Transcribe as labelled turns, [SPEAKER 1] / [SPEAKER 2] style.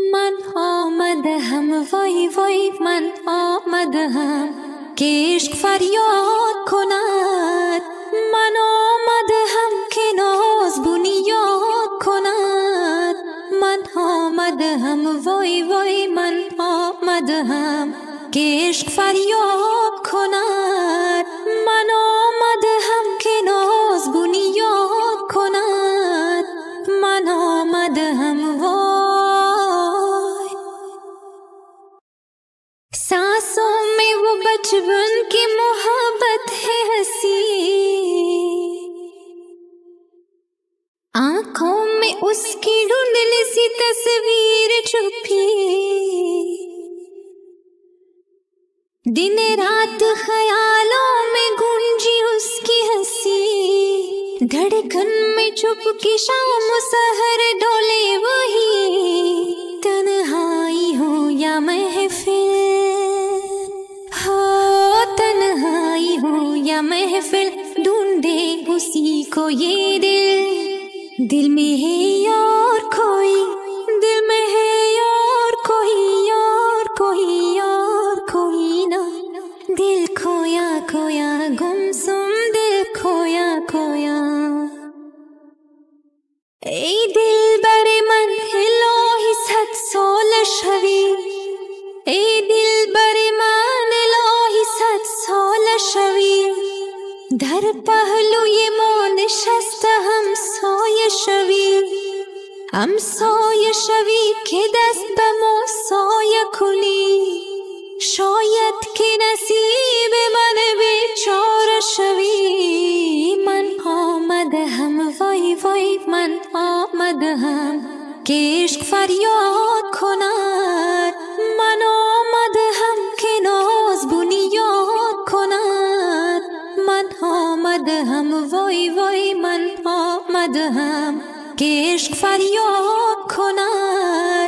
[SPEAKER 1] من آمدهم وای وای من آمدهم که عشق فریاد کند. من آمدهم که ناز بنیاد کند. من آمدهم وای وای من آمدهم که عشق فریاد کند. من آمدهم که ناز بنیاد کند. من آمدهم وای. सांसों में वो बचपन की मोहब्बत है हंसी, आंखों में उसकी धुंधली सी तस्वीर छुपी। दिन रात ख्यालों में गूंजी उसकी हंसी, धड़कन में चुपकी शाम सहर डोले वही। तन्हाई हो या महफिल हो, तन्हाई हो या महफिल, ढूंढे उसी को ये दिल। दिल में है और कोई, दिल में है और कोई, और कोई और कोई ना। दिल खोया खोया गुमसुम, दिल खोया खोया। ey dilberi man elohi sad solashavi, ey dilberi man elohi sad solashavi. dar pahlu ye mon nishasta ham soya shavi ke dast bamo soya khuli. شاید که نصیب من بیچاره شوی. من آمدهم وای وای من آمدهم که عشق فریاد کند. من آمدهم که ناز بنیاد کند. من آمدهم وای وای من آمدهم که عشق فریاد کند.